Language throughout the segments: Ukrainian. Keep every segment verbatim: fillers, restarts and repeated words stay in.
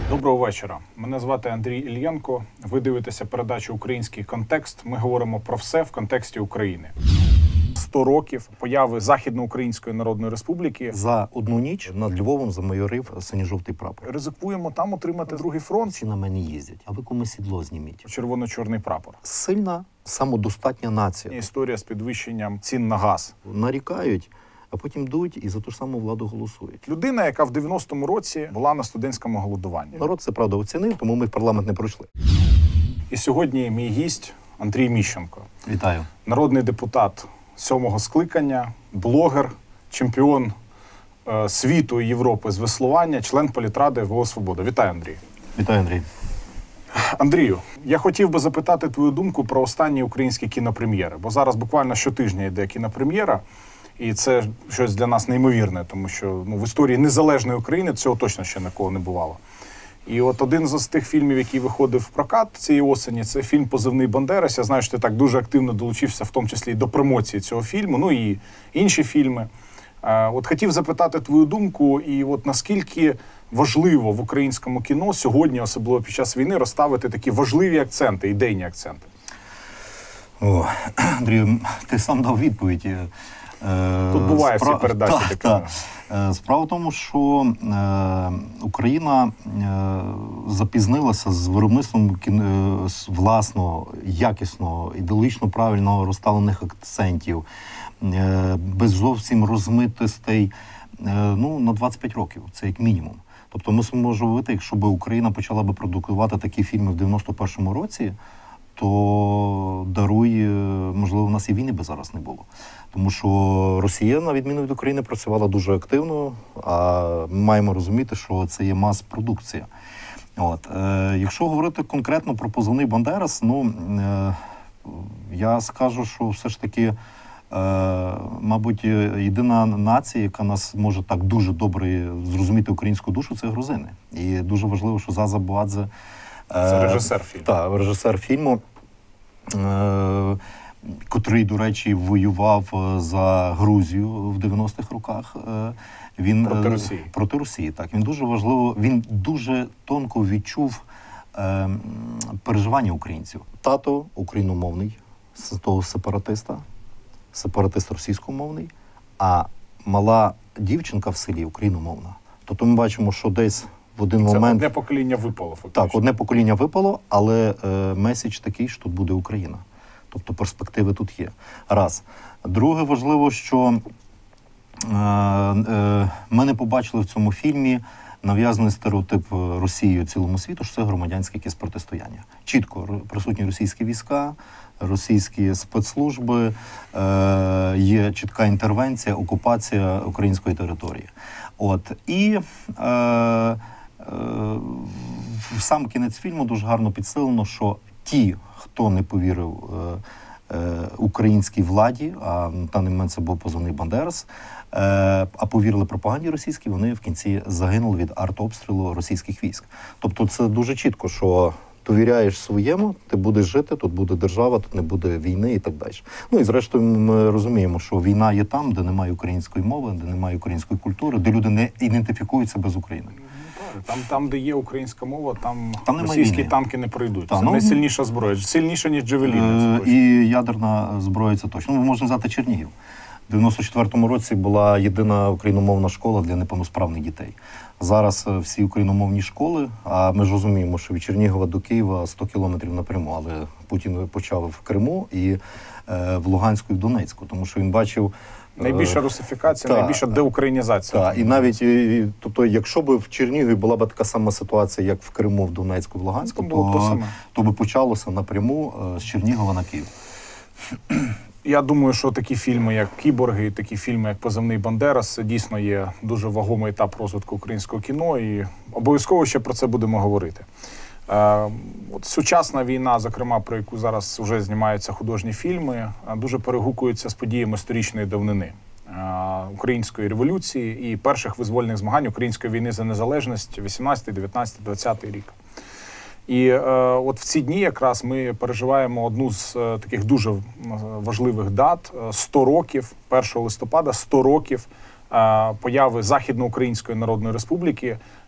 Доброго вечора. Мене звати Андрій Ільєнко. Ви дивитеся передачу «Український контекст». Ми говоримо про все в контексті України. сто років появи Західноукраїнської Народної Республіки. За одну ніч над Львовом замайорив синьо-жовтий прапор. Ризикуємо там отримати другий фронт. Всі на мене їздять. А ви комусь сідло зніміть. Червоно-чорний прапор. Сильна, самодостатня нація. Історія з підвищенням цін на газ. Нарікають, а потім йдуть і за ту ж саму владу голосують. Людина, яка в дев'яностому році була на студентському голодуванні. Народ це, правда, оцінив, тому ми в парламент не пройшли. І сьогодні мій гість Андрій Міщенко. Вітаю. Народний депутат сьомого скликання, блогер, чемпіон е, світу і Європи з веслування, член політради ВО «Свобода». Вітаю, Андрій. Вітаю, Андрій. Андрію, я хотів би запитати твою думку про останні українські кінопрем'єри, бо зараз буквально щотижня йде кінопрем'єра, і це щось для нас неймовірне, тому що ну, в історії незалежної України цього точно ще ніколи не бувало. І от один з тих фільмів, який виходив в прокат цієї осені, це фільм «Позивний Бандерас». Я знаю, що ти так дуже активно долучився, в тому числі і до промоції цього фільму, ну і інші фільми. От хотів запитати твою думку, і от наскільки важливо в українському кіно сьогодні, особливо під час війни, розставити такі важливі акценти, ідейні акценти? О, Андрію, ти сам дав відповідь. Тут буває Спра... всі передачі. Так, так. Справа в тому, що е, Україна е, запізнилася з виробництвом кіно, з власного, якісного, ідеологічно правильно розставлених акцентів, е, без зовсім розмитостей, е, ну, на двадцять п'ять років, це як мінімум. Тобто ми можемо уявити, якщо б Україна почала б продукувати такі фільми в дев'яносто першому році, то даруй, можливо, у нас і війни би зараз не було. Тому що Росія, на відміну від України, працювала дуже активно, а ми маємо розуміти, що це є мас-продукція. От. Е, якщо говорити конкретно про «Позивний Бандерас», ну, е, я скажу, що все ж таки, е, мабуть, єдина нація, яка нас може так дуже добре зрозуміти українську душу, це грузини. І дуже важливо, що Заза Буадзе, е, це режисер фільму. Так, режисер фільму, е, котрий, до речі, воював за Грузію в дев'яностих роках. Він проти Росії. Проти Росії, так. Він дуже важливо, він дуже тонко відчув е, переживання українців. Тато україномовний, з того сепаратиста, сепаратист російськомовний, а мала дівчинка в селі україномовна. Тобто ми бачимо, що десь в один це момент... одне покоління випало, фактично. Так, одне покоління випало, але е, меседж такий, що тут буде Україна. Тобто перспективи тут є. Раз. Друге важливо, що е, е, ми не побачили в цьому фільмі нав'язаний стереотип Росією цілому світу, що це громадянське якесь протистояння. Чітко присутні російські війська, російські спецслужби, е, є чітка інтервенція, окупація української території. От. І е, е, в сам кінець фільму дуже гарно підсилено, що ті, хто не повірив е, е, українській владі, а на даний момент це був позивний Бандерас, е, а повірили пропаганді російській, вони в кінці загинули від артобстрілу російських військ. Тобто це дуже чітко, що довіряєш своєму, ти будеш жити, тут буде держава, тут не буде війни і так далі. Ну і зрештою ми розуміємо, що війна є там, де немає української мови, де немає української культури, де люди не ідентифікують себе з Україною. Там, там, де є українська мова, там, там російські війни. Танки не пройдуть. Та, це ну, найсильніша зброя. Сильніша, ніж джавеліни. Е і ядерна зброя, це точно. Ну, можна взяти Чернігів. В дев'яносто четвертому році була єдина україномовна школа для неповносправних дітей. Зараз всі україномовні школи, а ми ж розуміємо, що від Чернігова до Києва сто кілометрів напряму, але Путін почав в Криму і е, в Луганську і в Донецьку, тому що він бачив... Найбільша русифікація, та, найбільша деукраїнізація. Так, і навіть, і, тобто, якщо б в Чернігові була б така сама ситуація, як в Криму, в Донецьку, в Луганську, то, то, то, то би почалося напряму з Чернігова на Київ. Я думаю, що такі фільми, як «Кіборги», такі фільми, як «Позивний Бандерас», це дійсно є дуже вагомий етап розвитку українського кіно, і обов'язково ще про це будемо говорити. Е, от сучасна війна, зокрема, про яку зараз вже знімаються художні фільми, дуже перегукується з подіями сторічної давнини е, української революції і перших визвольних змагань української війни за незалежність вісімнадцятий, дев'ятнадцятий, двадцятий рік. І е, от в ці дні якраз ми переживаємо одну з е, таких дуже важливих дат – сто років, першого листопада, сто років е, появи Західноукраїнської Народної Республіки.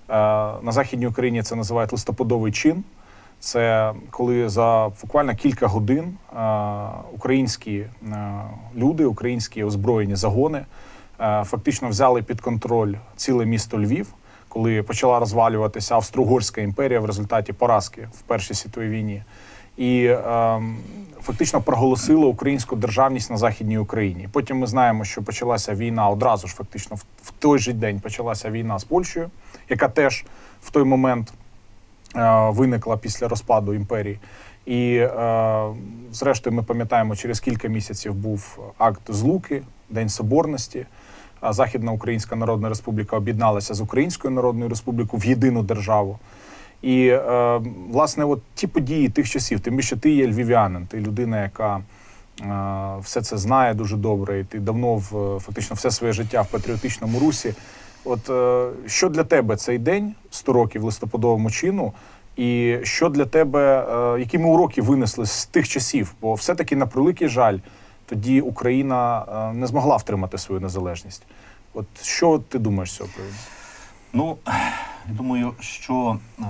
На Західній Україні це називають листопадовий чин. Це коли за буквально кілька годин українські люди, українські озброєні загони фактично взяли під контроль ціле місто Львів, коли почала розвалюватися Австро-Угорська імперія в результаті поразки в Першій світовій війні. І е, фактично проголосила українську державність на Західній Україні. Потім ми знаємо, що почалася війна одразу ж, фактично, в, в той же день почалася війна з Польщею, яка теж в той момент е, виникла після розпаду імперії. І, е, зрештою, ми пам'ятаємо, через кілька місяців був акт Злуки, День Соборності. Західна Українська Народна Республіка об'єдналася з Українською Народною Республікою в єдину державу. І, е, власне, от ті події тих часів, тим більше ти є львів'янин, ти людина, яка е, все це знає дуже добре, і ти давно в, фактично все своє життя в патріотичному русі. От е, що для тебе цей день, сто років листопадовому чину, і що для тебе, е, які ми уроки винесли з тих часів? Бо все-таки, на превеликий жаль, тоді Україна е, не змогла втримати свою незалежність. От що ти думаєш з цього приводу? Ну, я думаю, що е,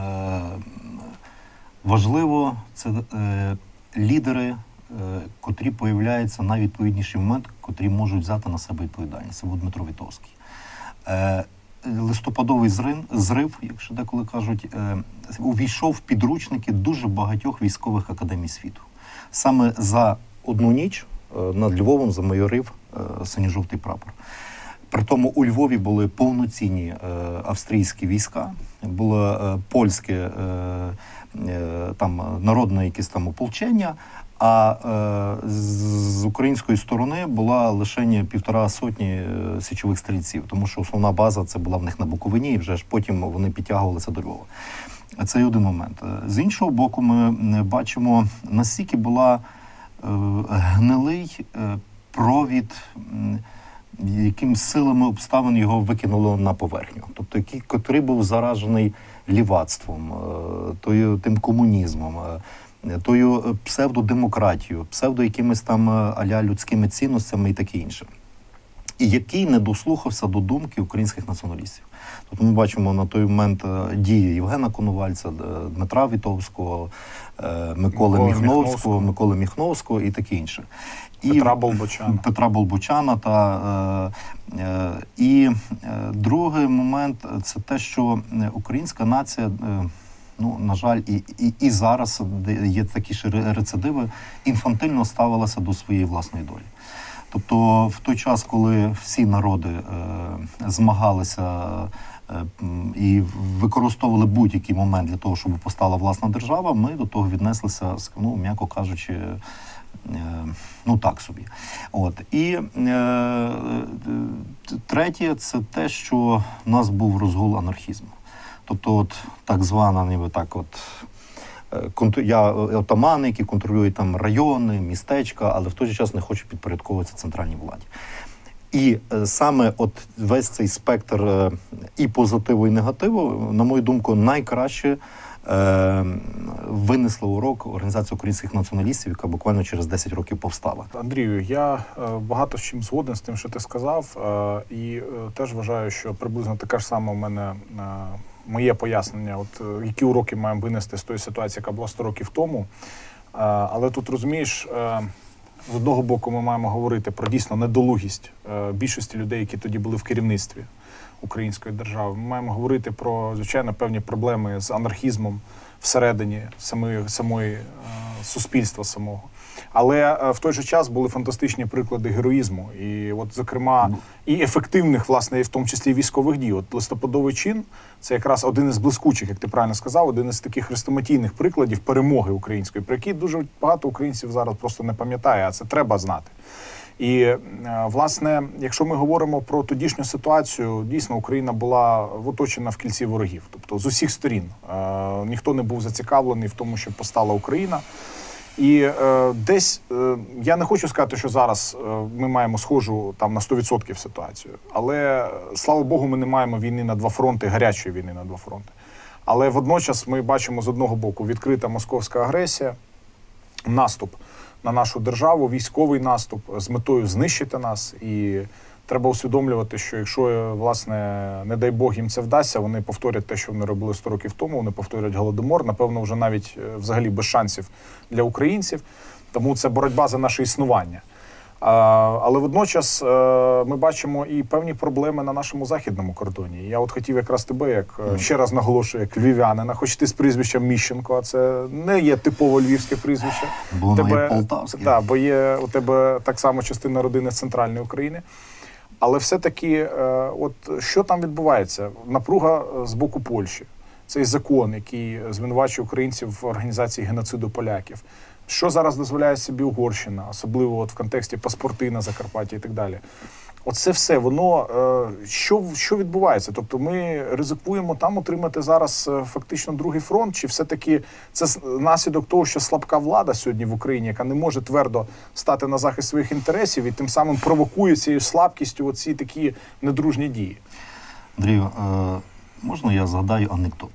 важливо це е, лідери, е, котрі появляються на відповідніший момент, котрі можуть взяти на себе відповідальність. Це був Дмитро Вітовський. Е, листопадовий зрив, зрив, якщо деколи кажуть, е, увійшов в підручники дуже багатьох військових академій світу. Саме за одну ніч е, над Львовом замайорив е, синьо-жовтий прапор. При тому у Львові були повноцінні е, австрійські війська, було е, польське е, е, там, народне якесь там ополчення, а е, з, з української сторони була лише півтора сотні е, січових стрільців, тому що основна база це була в них на Буковині, і вже ж потім вони підтягувалися до Львова. Це один момент. З іншого боку, ми бачимо, наскільки була е, гнилий е, провід, е, яким силами обставин його викинуло на поверхню. Тобто, який, котрий був заражений лівацтвом, тою, тим комунізмом, тою псевдодемократією, псевдо якимись там а-ля людськими цінностями і таке інше. І який не дослухався до думки українських націоналістів. Тобто ми бачимо на той момент дії Євгена Коновальця, Дмитра Вітовського, Миколи Миколи Міхновського, Міхновського. Миколи Міхновського і таке інше. Петра Болбочана. Петра Болбочана. Та, е, е, і е, другий момент – це те, що українська нація, е, ну, на жаль, і, і, і зараз є такі ж рецидиви, інфантильно ставилася до своєї власної долі. Тобто в той час, коли всі народи е, змагалися е, і використовували будь-який момент для того, щоб постала власна держава, ми до того віднеслися, ну, м'яко кажучи, ну так собі. От. І е, третє, це те, що в нас був розгул анархізму. Тобто от так звана, ніби так от, контр... я отамани, які контролюють там райони, містечка, але в той же час не хочуть підпорядковуватися центральній владі. І е, саме от весь цей спектр е, і позитиву, і негативу, на мою думку, найкраще Е, винесла урок Організація українських націоналістів, яка буквально через десять років повстала. Андрію, я е, багато з чим згоден з тим, що ти сказав, е, і е, теж вважаю, що приблизно таке ж саме у мене е, моє пояснення, от е, які уроки маємо винести з тої ситуації, яка була сто років тому. Е, але тут, розумієш, е, з одного боку ми маємо говорити про дійсно недолугість е, більшості людей, які тоді були в керівництві української держави. Ми маємо говорити про, звичайно, певні проблеми з анархізмом всередині самої, самої е, суспільства самого. Але е, в той же час були фантастичні приклади героїзму. І от, зокрема, і ефективних, власне, і в тому числі військових дій. От листопадовий чин – це якраз один із блискучих, як ти правильно сказав, один із таких хрестоматійних прикладів перемоги української, про які дуже багато українців зараз просто не пам'ятає, а це треба знати. І, власне, якщо ми говоримо про тодішню ситуацію, дійсно, Україна була оточена в кільці ворогів. Тобто з усіх сторін. Е, ніхто не був зацікавлений в тому, щоб постала Україна. І е, десь, е, я не хочу сказати, що зараз е, ми маємо схожу там на сто відсотків ситуацію. Але, слава Богу, ми не маємо війни на два фронти, гарячої війни на два фронти. Але водночас ми бачимо з одного боку відкрита московська агресія, наступ на нашу державу, військовий наступ з метою знищити нас. І треба усвідомлювати, що якщо, власне, не дай Бог їм це вдасться, вони повторять те, що вони робили сто років тому, вони повторять Голодомор, напевно, вже навіть взагалі без шансів для українців. Тому це боротьба за наше існування. Але водночас ми бачимо і певні проблеми на нашому західному кордоні. Я от хотів якраз тебе, як ще раз наголошую, як львів'янина, хоч ти з прізвищем Міщенко, а це не є типово львівське прізвище. Бо воно є полтавське. Так, бо є у тебе так само частина родини з центральної України. Але все-таки, от що там відбувається? Напруга з боку Польщі. Цей закон, який звинувачує українців в організації геноциду поляків. Що зараз дозволяє собі Угорщина, особливо от в контексті паспорти на Закарпатті і так далі. Оце все, воно, що, що відбувається? Тобто ми ризикуємо там отримати зараз фактично другий фронт, чи все-таки це наслідок того, що слабка влада сьогодні в Україні, яка не може твердо стати на захист своїх інтересів і тим самим провокує цією слабкістю оці такі недружні дії? Андрію, можна я згадаю анекдот?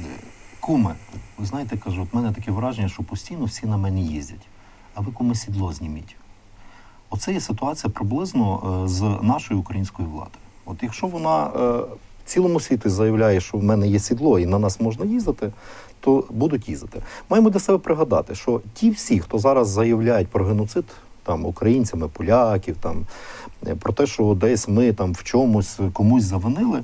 Куме, ви знаєте, кажу, от мене таке враження, що постійно всі на мене їздять. А ви, куме, сідло зніміть. Оце є ситуація приблизно з нашою українською владою. От якщо вона в цілому світі заявляє, що в мене є сідло і на нас можна їздити, то будуть їздити. Маємо для себе пригадати, що ті всі, хто зараз заявляють про геноцид, там, українцями, поляків, там, про те, що десь ми там в чомусь комусь завинили,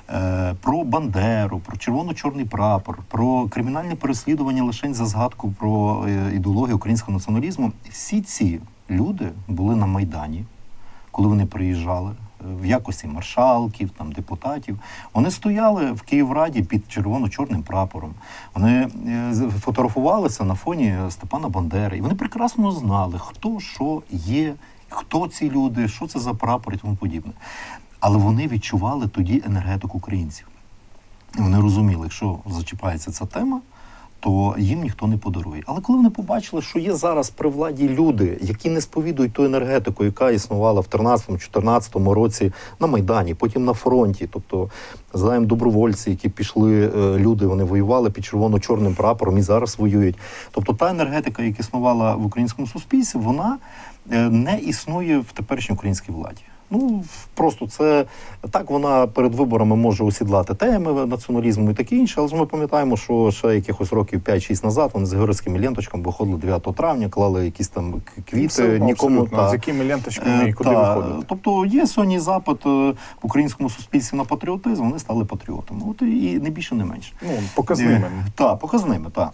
про Бандеру, про червоно-чорний прапор, про кримінальне переслідування лише за згадку про ідеологію українського націоналізму. Всі ці люди були на Майдані, коли вони приїжджали, в якості маршалків, там, депутатів. Вони стояли в Київраді під червоно-чорним прапором. Вони фотографувалися на фоні Степана Бандери. І вони прекрасно знали, хто, що є, хто ці люди, що це за прапор і тому подібне. Але вони відчували тоді енергетику українців. І вони розуміли, якщо зачіпається ця тема, то їм ніхто не подарує. Але коли вони побачили, що є зараз при владі люди, які не сповідують ту енергетику, яка існувала в тринадцятому-чотирнадцятому році на Майдані, потім на фронті, тобто, знаємо, добровольці, які пішли, люди, вони воювали під червоно-чорним прапором і зараз воюють. Тобто та енергетика, яка існувала в українському суспільстві, вона не існує в теперішній українській владі. Ну, просто це, так вона перед виборами може осідлати теми націоналізму і таке інше, але ж ми пам'ятаємо, що ще якихось років п'ять-шість назад вони з георгійськими ленточками виходили дев'ятого травня, клали якісь там квіти, ну, нікому... Та, з якими ленточками і куди та, виходити. Тобто є сьогодні запит в українському суспільстві на патріотизм, вони стали патріотами. От і не більше, не менше. Ну, показними. Так, показними, так.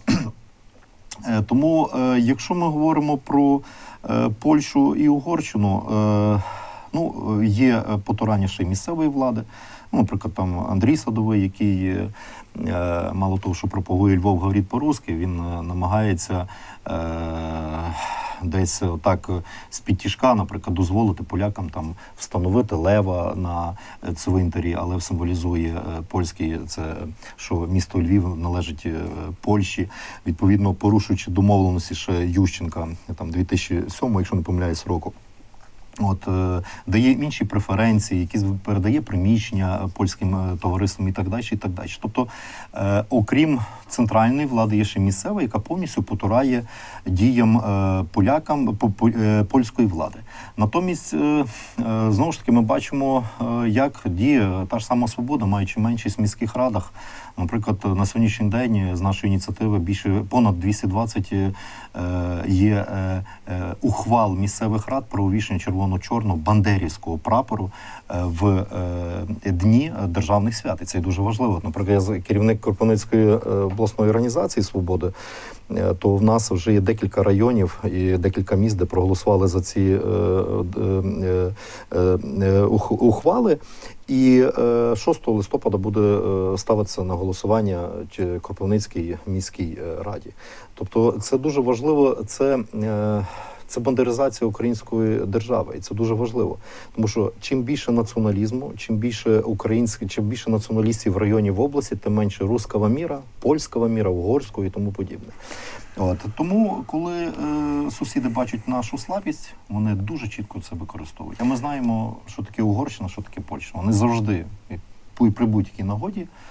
Тому, якщо ми говоримо про Польщу і Угорщину, ну, є потурання ще й місцевої влади. Ну, наприклад, там Андрій Садовий, який, е, мало того, що пропагує Львов говорить по-русски, він е, намагається е, десь так з-під тяжка, наприклад, дозволити полякам там встановити лева на цвинтарі, але символізує е, польський, це, що місто Львів належить е, Польщі, відповідно, порушуючи домовленості ще Ющенка, там, дві тисячі сьомого, якщо не помиляюсь, року. От, е, дає інші преференції, які передає приміщення польським товариствам і так далі, і так далі. Тобто, е, окрім центральної влади, є ще місцева, яка повністю потурає діям е, полякам, по, по, е, польської влади. Натомість, е, е, знову ж таки, ми бачимо, е, як діє та ж сама «Свобода», маючи меншість в міських радах. Наприклад, на сьогоднішній день з нашої ініціативи більше понад двісті двадцять е, є е, е, ухвал місцевих рад про увішання червоно-чорного бандерівського прапору е, в е, дні державних свят. І це дуже важливо. Наприклад, я керівник Кропивницької обласної організації «Свободи», е, то в нас вже є декілька районів і декілька міст, де проголосували за ці е, е, е, е, ухвали. І шостого листопада буде ставитися на голосування Кропивницькій міській раді. Тобто це дуже важливо, це, це бандеризація української держави. І це дуже важливо. Тому що чим більше націоналізму, чим більше українських, чим більше націоналістів в районі, в області, тим менше руского міра, польського міра, угорського і тому подібне. От. Тому, коли е, сусіди бачать нашу слабість, вони дуже чітко це використовують. А ми знаємо, що таке Угорщина, що таке Польща. Вони завжди, при будь-якій нагоді,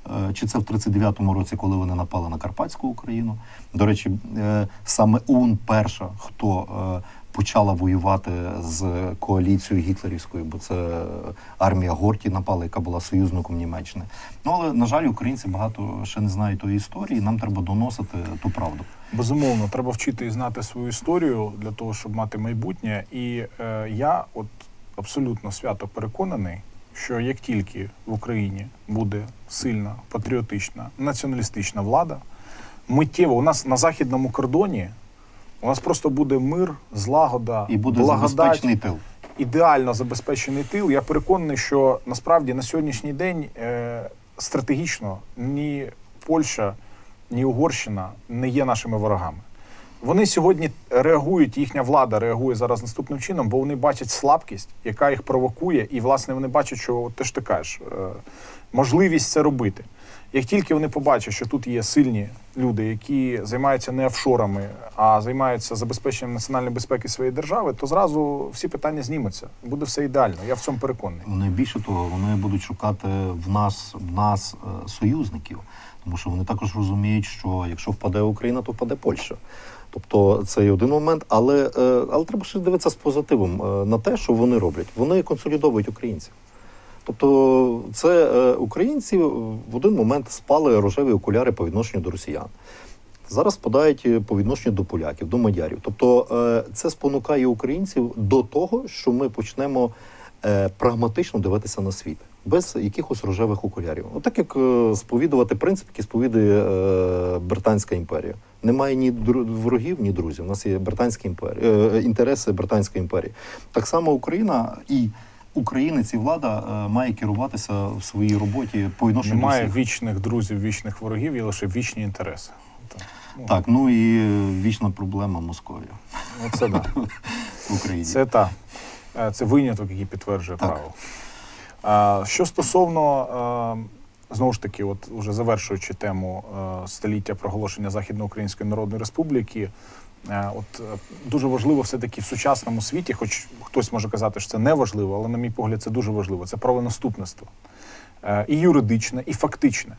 чи це в тридцять дев'ятому році, коли вони напали на Карпатську Україну. До речі, саме ОУН перша, хто почала воювати з коаліцією гітлерівською, бо це армія Горті напала, яка була союзником Німеччини. Ну, але, на жаль, українці багато ще не знають тої історії, нам треба доносити ту правду. Безумовно, треба вчити і знати свою історію для того, щоб мати майбутнє. І е, я от абсолютно свято переконаний, що як тільки в Україні буде сильна, патріотична, націоналістична влада, миттєво у нас на західному кордоні у нас просто буде мир, злагода, і буде благодать, забезпечений тил. Ідеально забезпечений тил. Я переконаний, що насправді на сьогоднішній день е, стратегічно ні Польща, ні Угорщина не є нашими ворогами. Вони сьогодні реагують, їхня влада реагує зараз наступним чином, бо вони бачать слабкість, яка їх провокує, і, власне, вони бачать, що, ти ж ти кажеш, е, можливість це робити. Як тільки вони побачать, що тут є сильні люди, які займаються не офшорами, а займаються забезпеченням національної безпеки своєї держави, то зразу всі питання знімуться. Буде все ідеально. Я в цьому переконаний. Вони більше того, вони будуть шукати в нас, в нас е, союзників, тому що вони також розуміють, що якщо впаде Україна, то впаде Польща. Тобто це і один момент, але, е, але треба ще дивитися з позитивом е, на те, що вони роблять. Вони консолідовують українців. Тобто це е, українці в один момент спали рожеві окуляри по відношенню до росіян. Зараз спадають по відношенню до поляків, до мадярів. Тобто е, це спонукає українців до того, що ми почнемо е, прагматично дивитися на світ, без якихось рожевих окулярів. Отак як е, сповідувати принцип, який сповідує е, Британська імперія. Немає ні ворогів, ні друзів. У нас є британські імперії, е, інтереси Британської імперії. Так само Україна і українець і влада е, має керуватися в своїй роботі по відношенню до всіх. Немає вічних друзів, вічних ворогів, є лише вічні інтереси. Так, ну, так, ну і вічна проблема Московія. Це да. В Україні. Це та. Це виняток, який підтверджує так. право. А, що стосовно, а, знову ж таки, от уже завершуючи тему а, століття проголошення Західноукраїнської Народної Республіки, а, от дуже важливо все-таки в сучасному світі, хоч хтось може казати, що це не важливо, але, на мій погляд, це дуже важливо. Це правонаступництво. А, і юридичне, і фактичне.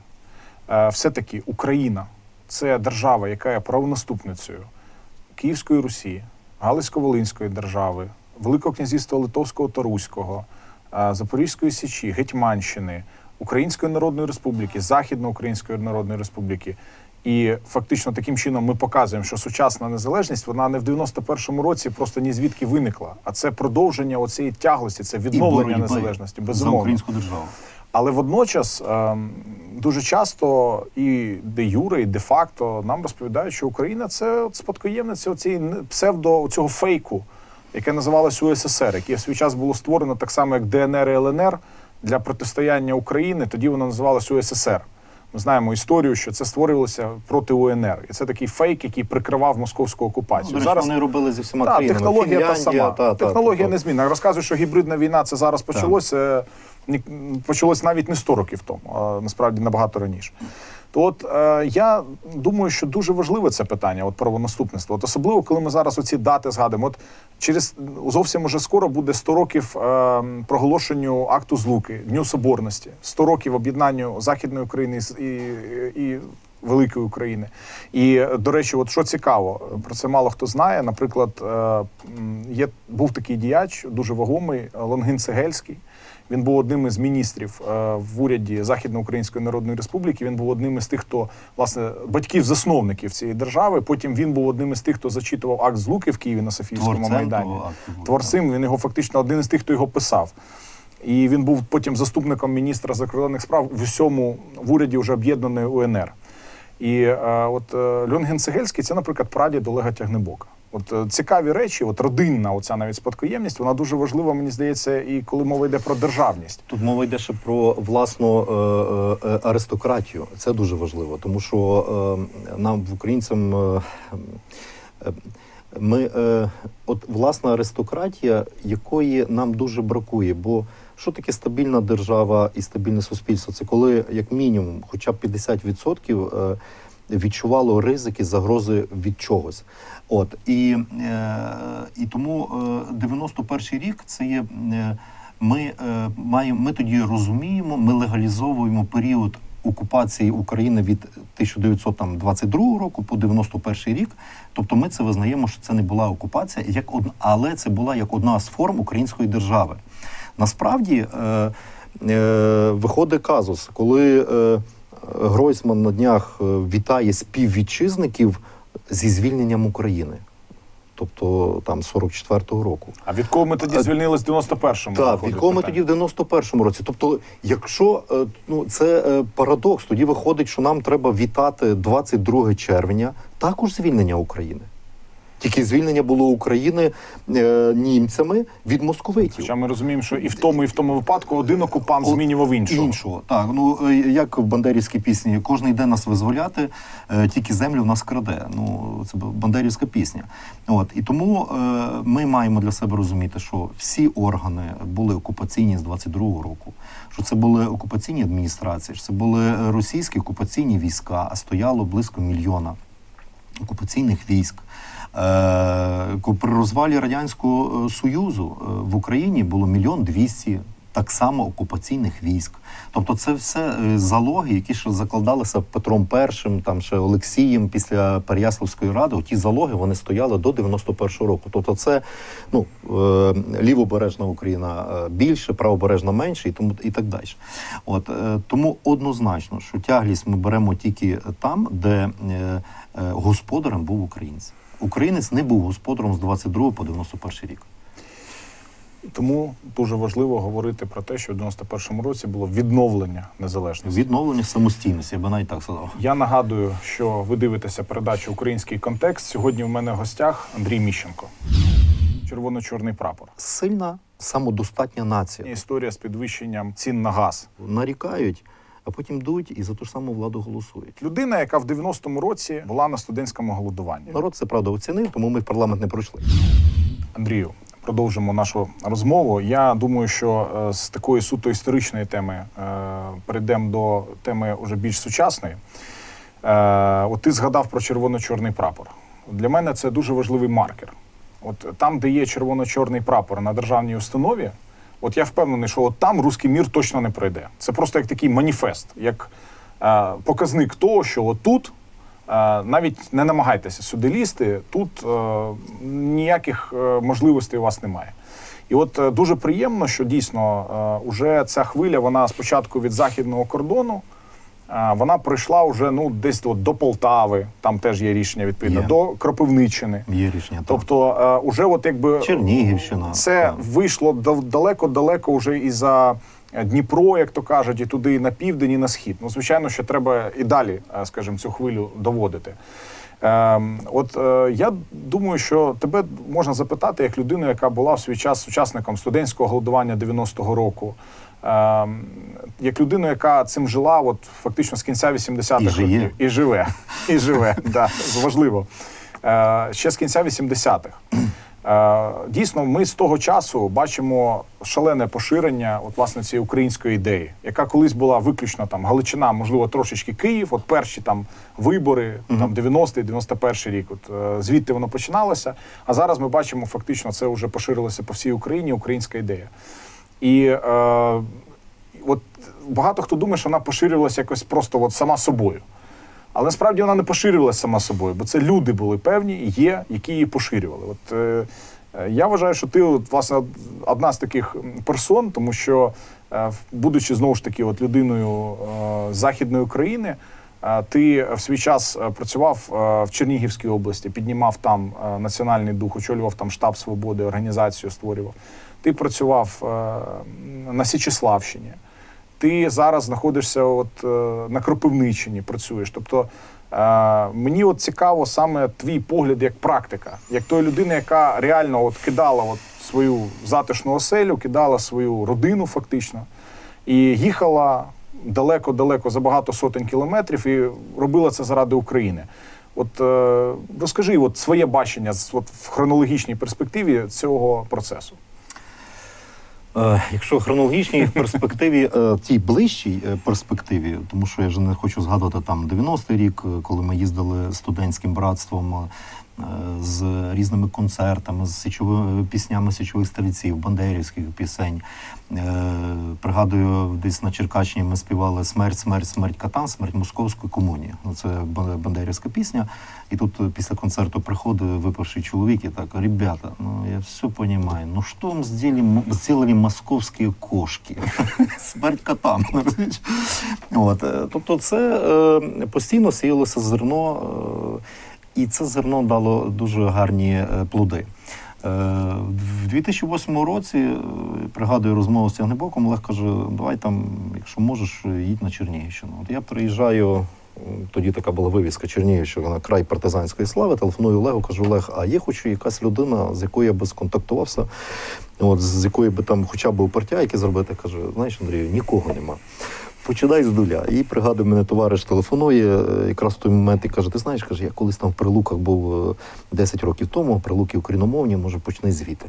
А, все-таки Україна – це держава, яка є правонаступницею Київської Русі, Галицько-Волинської держави, Великого князівства Литовського та Руського, Запорізької Січі, Гетьманщини, Української Народної Республіки, Західноукраїнської Народної Республіки. І фактично таким чином ми показуємо, що сучасна незалежність, вона не в дев'яносто першому році просто ні звідки виникла, а це продовження оцієї тяглості, це відновлення незалежності, безумовно. За українську державу. Але водночас дуже часто і де юре, і де факто нам розповідають, що Україна – це спадкоємниця цієї псевдо, цього фейку, яке називалось У С С Р, яке в свій час було створено так само, як Д Н Р і Л Н Р для протистояння України, тоді воно називалось У С С Р. Ми знаємо історію, що це створювалося проти У Н Р. І це такий фейк, який прикривав московську окупацію. Ну, зараз вони робили зі всіма та, країнами. Технологія Фінляндія, та сама. Та, технологія та, не змінна. Розказую, що гібридна війна це зараз почалося, почалось навіть не сто років тому, а насправді набагато раніше. То от е, я думаю, що дуже важливе це питання, от правонаступництво. От особливо, коли ми зараз оці дати згадуємо. От через зовсім уже скоро буде сто років е, проголошенню акту Злуки, Дню Соборності, сто років об'єднанню Західної України і, і, і Великої України. І, до речі, от що цікаво, про це мало хто знає. Наприклад, е, є, був такий діяч, дуже вагомий, Лонгин Сегельський. Він був одним із міністрів е, в уряді Західноукраїнської Народної Республіки. Він був одним із тих, хто, власне, батьків-засновників цієї держави. Потім він був одним із тих, хто зачитував акт Злуки в Києві на Софійському Творцем майдані. Акту, Творцем, він його фактично один із тих, хто його писав. І він був потім заступником міністра закордонних справ в усьому в уряді вже об'єднаної У Н Р. І е, от е, Лонгин Сегельський – це, наприклад, прадід Олега Тягнебока. От е, цікаві речі, от родинна оця навіть спадкоємність, вона дуже важлива, мені здається, і коли мова йде про державність. Тут мова йде ще про власну е, е, аристократію. Це дуже важливо, тому що е, нам, українцям, е, е, ми, е, от власна аристократія, якої нам дуже бракує, бо що таке стабільна держава і стабільне суспільство? Це коли, як мінімум, хоча б п'ятдесят відсотків е, відчувало ризики, загрози від чогось. От і, е, і тому е, дев'яносто перший рік це є. Е, ми е, маємо, ми тоді розуміємо, ми легалізовуємо період окупації України від тисяча дев'ятсот двадцять другого року по дев'яносто перший рік. Тобто ми це визнаємо, що це не була окупація, як одна, але це була як одна з форм української держави. Насправді е, е, виходить казус, коли е, Гройсман на днях вітає співвітчизників зі звільненням України. Тобто там сорок четвертого року. А від кого ми тоді звільнились в дев'яносто першому? Так, від кого ми тоді в дев'яносто першому році. Тобто, якщо, ну, це парадокс, тоді виходить, що нам треба вітати двадцять другого червня, також звільнення України. Тільки звільнення було України е, німцями від московитів. Хоча ми розуміємо, що і в тому, і в тому випадку один окупант О, змінював іншого. Іншого, так. Ну, як в бандерівській пісні, кожен йде нас визволяти, е, тільки землю в нас краде. Ну, це бандерівська пісня. От. І тому е, ми маємо для себе розуміти, що всі органи були окупаційні з двадцять другого року, що це були окупаційні адміністрації, що це були російські окупаційні війська, а стояло близько мільйона окупаційних військ. При розвалі Радянського Союзу в Україні було мільйон двісті так само окупаційних військ. Тобто це все залоги, які ще закладалися Петром Першим, там ще Олексієм після Переяславської ради. Ті залоги, вони стояли до дев'яносто першого року. Тобто це, ну, лівобережна Україна більше, правобережна менше і тому і так далі. От тому однозначно, що тяглість ми беремо тільки там, де господарем був українець. Українець не був господарем з двадцять другого по дев'яносто перший рік. Тому дуже важливо говорити про те, що в дев'яносто першому році було відновлення незалежності. Відновлення самостійності, я би навіть так сказав. Я нагадую, що ви дивитеся передачу «Український контекст». Сьогодні в мене в гостях Андрій Міщенко. Червоно-чорний прапор. Сильна, самодостатня нація. Історія з підвищенням цін на газ. Нарікають, а потім йдуть і за ту ж саму владу голосують. Людина, яка в дев'яностому році була на студентському голодуванні. Народ це, правда, оцінив, тому ми в парламент не пройшли. Андрію, продовжимо нашу розмову. Я думаю, що е, з такої суто історичної теми е, перейдемо до теми вже більш сучасної. Е, от ти згадав про червоно-чорний прапор. Для мене це дуже важливий маркер. От там, де є червоно-чорний прапор на державній установі, от я впевнений, що от там руський мір точно не пройде. Це просто як такий маніфест, як е, показник того, що от тут е, навіть не намагайтеся сюди лізти, тут е, ніяких е, можливостей у вас немає. І от е, дуже приємно, що дійсно е, уже ця хвиля, вона спочатку від західного кордону, е, вона прийшла вже, ну, десь от до Полтави, там теж є рішення відповідно, є. До Кропивниччини. Є рішення, так. Тобто е, уже от якби Чернігівщина. Це так. Вийшло далеко-далеко вже і за Дніпро, як то кажуть, і туди, і на південь, і на схід. Ну, звичайно, що треба і далі, скажімо, цю хвилю доводити. Е, от е, я думаю, що тебе можна запитати, як людину, яка була в свій час учасником студентського голодування дев'яностого року, е, як людину, яка цим жила от, фактично з кінця вісімдесятих років. І живе. І живе, так, важливо. Е, ще з кінця вісімдесятих. Дійсно, ми з того часу бачимо шалене поширення от, власне, цієї української ідеї, яка колись була виключно там Галичина, можливо, трошечки Київ, от перші там вибори, mm-hmm. там дев'яностий, дев'яносто перший рік, от звідти воно починалося, а зараз ми бачимо, фактично, це вже поширилося по всій Україні, українська ідея. І е, от багато хто думає, що вона поширювалася якось просто от сама собою. Але насправді вона не поширювалася сама собою, бо це люди були певні і є, які її поширювали. От, е, я вважаю, що ти, от, власне, одна з таких персон, тому що, е, будучи, знову ж таки, от, людиною е, Західної України, е, ти в свій час працював е, в Чернігівській області, піднімав там е, національний дух, очолював там штаб свободи, організацію створював. Ти працював е, на Січеславщині. Ти зараз знаходишся от, е, на Кропивниччині, працюєш. Тобто е, мені от цікаво саме твій погляд як практика, як тої людини, яка реально от кидала от свою затишну оселю, кидала свою родину фактично, і їхала далеко-далеко за багато сотень кілометрів і робила це заради України. От е, розкажи от, своє бачення от, в хронологічній перспективі цього процесу. Якщо в хронологічній перспективі, тій ближчій перспективі, тому що я вже не хочу згадувати там дев'яностий рік, коли ми їздили студентським братством з різними концертами, з січовими піснями січових стрільців, бандерівських пісень. Пригадую, десь на Черкащині ми співали «Смерть, смерть, смерть катам, смерть московської комунії». Ну, це бандерівська пісня. І тут після концерту приходить випивший чоловік і так: «Ребята, ну я все розумію, ну що вам зробили, зробили московські кошки? Смерть катам». От. Тобто це е, постійно сіялося зерно, е, і це зерно дало дуже гарні е, плоди. В дві тисячі восьмому році, пригадую розмову з Тягнебоком, Олег каже: давай там, якщо можеш, їдь на Чернігівщину. От я приїжджаю, тоді така була вивіска Чернігівщина, край партизанської слави, телефоную Олегу, кажу: Олег, а є хоч якась людина, з якою я би сконтактувався, от, з якої би там хоча б упертя зробити? Каже: знаєш, Андрію, нікого нема. Починай з нуля. І, пригадую, мене товариш телефонує якраз в той момент і каже: ти знаєш, каже, я колись там в Прилуках був десять років тому, Прилуки україномовні, може, почни звідти.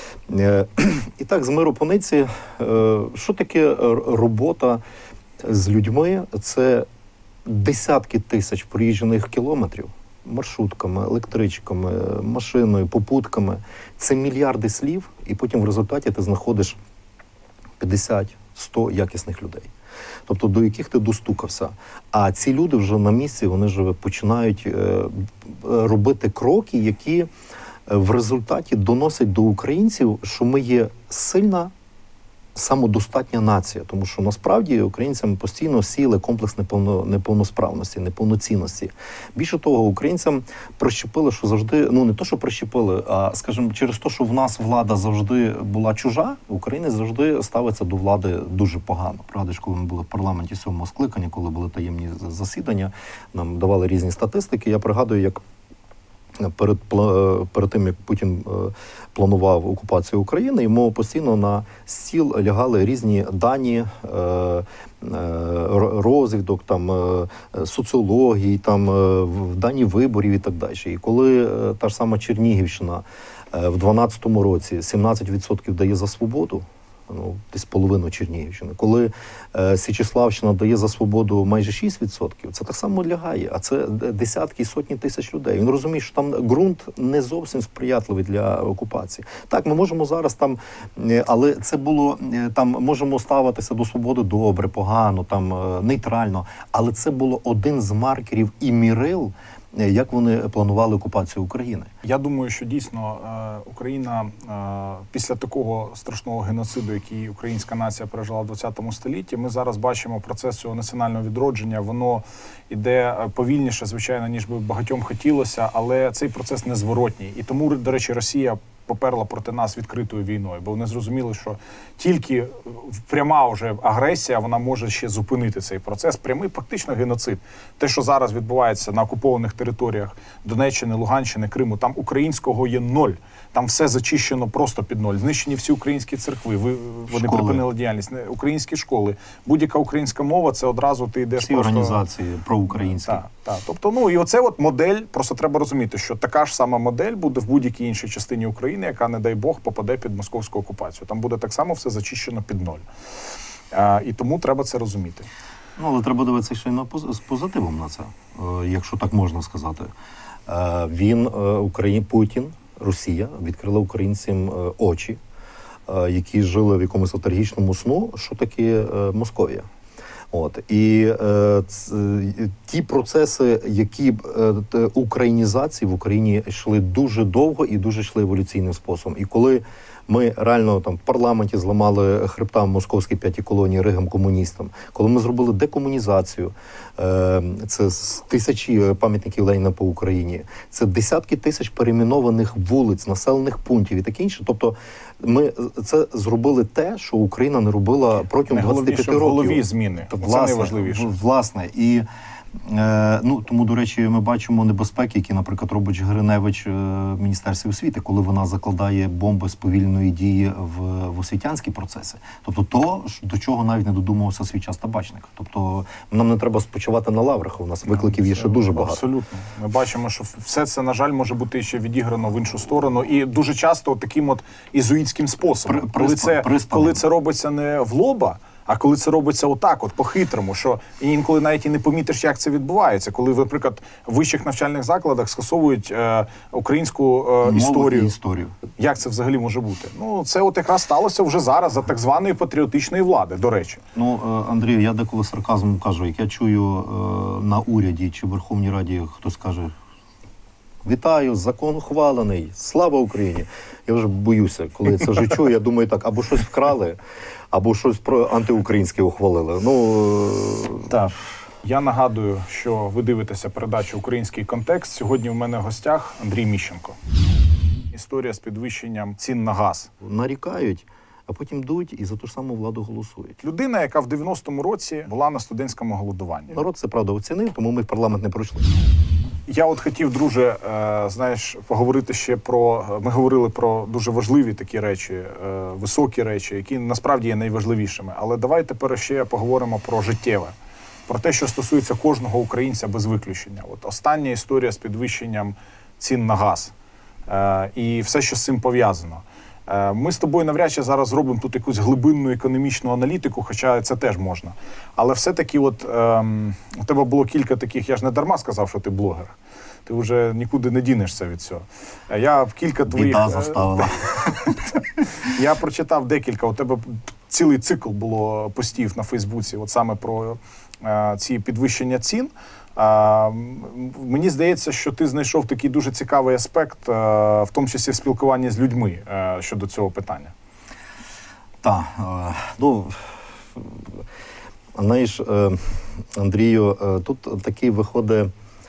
І так, з миру по ниці, що таке робота з людьми? Це десятки тисяч проїжджених кілометрів маршрутками, електричками, машиною, попутками. Це мільярди слів, і потім в результаті ти знаходиш п'ятдесят-сто якісних людей, тобто до яких ти достукався. А ці люди вже на місці, вони вже починають е, робити кроки, які в результаті доносять до українців, що ми є сильна, самодостатня нація. Тому що насправді українцям постійно сіяли комплекс неповно, неповносправності, неповноцінності. Більше того, українцям прищепили, що завжди, ну не то, що прищепили, а, скажімо, через те, що в нас влада завжди була чужа, українець завжди ставиться до влади дуже погано. Пригадуєш, коли ми були в парламенті сьомого скликання, коли були таємні засідання, нам давали різні статистики. Я пригадую, як Перед, перед тим, як Путін планував окупацію України, йому постійно на стіл лягали різні дані, розвідок, там, соціології, там, дані виборів і так далі. І коли та ж сама Чернігівщина в дванадцятому році сімнадцять відсотків дає за свободу, ну, десь половину Чернігівщини. Коли е, Січеславщина дає за свободу майже шість відсотків, це так само лягає, а це десятки і сотні тисяч людей. Він розуміє, що там ґрунт не зовсім сприятливий для окупації. Так, ми можемо зараз там, але це було, там, можемо ставитися до свободи добре, погано, там, нейтрально, але це було один з маркерів і мірил, як вони планували окупацію України. Я думаю, що дійсно Україна після такого страшного геноциду, який українська нація пережила в ХХ столітті, ми зараз бачимо процес цього національного відродження. Воно йде повільніше, звичайно, ніж би багатьом хотілося, але цей процес незворотній. І тому, до речі, Росія поперла проти нас відкритою війною, бо вони зрозуміли, що тільки пряма вже агресія, вона може ще зупинити цей процес. Прямий фактично геноцид. Те, що зараз відбувається на окупованих територіях Донеччини, Луганщини, Криму, там українського є ноль. Там все зачищено просто під ноль. Знищені всі українські церкви, ви, вони школи. припинили діяльність. Українські школи. Будь-яка українська мова, це одразу ти йдеш всі просто... організації проукраїнські. Так, так. Тобто, ну, і оце от модель, просто треба розуміти, що така ж сама модель буде в будь-якій іншій частині України, яка, не дай Бог, попаде під московську окупацію. Там буде так само все зачищено під ноль. А, і тому треба це розуміти. Ну, але треба дивитися ще й на поз... з позитивом на це, е, якщо так можна сказати. Е, він, е, Україн... Путін, Росія відкрила українцям е, очі, е, які жили в якомусь летаргічному сну, що таке е, Московія. От. І е, ц, ті процеси, які е, українізації в Україні йшли дуже довго і дуже йшли еволюційним способом. І коли ми реально там в парламенті зламали хребтам московські п'яті колонії ригам-комуністам, коли ми зробили декомунізацію, е, це тисячі пам'ятників Леніна по Україні, це десятки тисяч перейменованих вулиць, населених пунктів і таке інше. Тобто ми це зробили те, що Україна не робила протягом двадцяти п'яти років. В голові зміни. Та, це власне, найважливіше. Власне. І Е, ну, тому, до речі, ми бачимо небезпеки, які, наприклад, робить Гриневич в Міністерстві освіти, коли вона закладає бомби сповільної дії в, в освітянські процеси. Тобто то, до чого навіть не додумався свій час Табачник. Тобто нам не треба спочивати на лаврах, у нас викликів є ще дуже багато. Абсолютно. Ми бачимо, що все це, на жаль, може бути ще відіграно в іншу сторону. І дуже часто таким от ізуїтським способом. При, коли, приспан, це, коли це робиться не в лоба, А коли це робиться отак, от по-хитрому, що інколи навіть і не помітиш, як це відбувається, коли, наприклад, в вищих навчальних закладах скасовують е, українську е, історію. історію. Як це взагалі може бути? Ну, це от якраз сталося вже зараз за так званої патріотичної влади, до речі. Ну, Андрію, я деколи сарказмом кажу, як я чую е, на уряді чи в Верховній Раді хтось каже: вітаю, закон ухвалений, слава Україні. Я вже боюся, коли я це вже чую, я думаю так, або щось вкрали, або щось про антиукраїнське ухвалили. Ну, так. Я нагадую, що ви дивитеся передачу «Український контекст». Сьогодні в мене в гостях Андрій Міщенко. Історія з підвищенням цін на газ. Нарікають, а потім йдуть і за ту ж саму владу голосують. Людина, яка в дев'яностому році була на студентському голодуванні. Народ це, правда, оцінив, тому ми в парламент не пройшли. Я от хотів, друже, е, знаєш, поговорити ще про... Ми говорили про дуже важливі такі речі, е, високі речі, які насправді є найважливішими. Але давай тепер ще поговоримо про життєве. Про те, що стосується кожного українця без виключення. От остання історія з підвищенням цін на газ. Е, і все, що з цим пов'язано. Е, ми з тобою навряд чи зараз зробимо тут якусь глибинну економічну аналітику, хоча це теж можна. Але все-таки от, е, у тебе було кілька таких, я ж не дарма сказав, що ти блогер. Ти вже нікуди не дінешся від цього. Я кілька твоїх... Біда заставила. Я прочитав декілька, у тебе цілий цикл було постів на Фейсбуці, от саме про е, ці підвищення цін. А, мені здається, що ти знайшов такий дуже цікавий аспект, е, в тому числі в спілкуванні з людьми е, щодо цього питання. Так, е, ну, знаєш, е, Андрію, е, тут такий виходить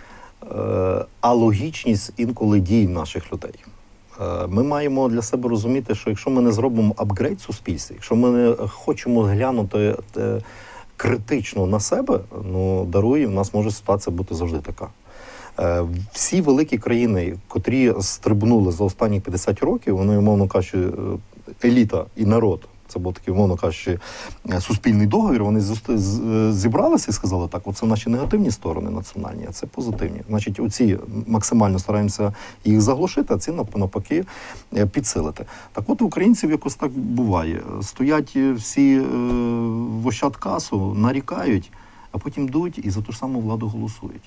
е, алогічність інколи дій наших людей. Е, ми маємо для себе розуміти, що якщо ми не зробимо апгрейд суспільства, якщо ми не хочемо глянути е, критично на себе, ну, даруй, в нас може ситуація бути завжди така. Е, всі великі країни, котрі стрибнули за останні п'ятдесят років, вони, умовно кажучи, еліта і народ, це був такий, умовно кажучи, суспільний договір, вони зібралися і сказали, так, оце наші негативні сторони національні, а це позитивні. Значить, оці максимально стараємося їх заглушити, а ці навпаки підсилити. Так от, у українців якось так буває. Стоять всі в Ощадкасу, нарікають, а потім йдуть і за ту ж саму владу голосують.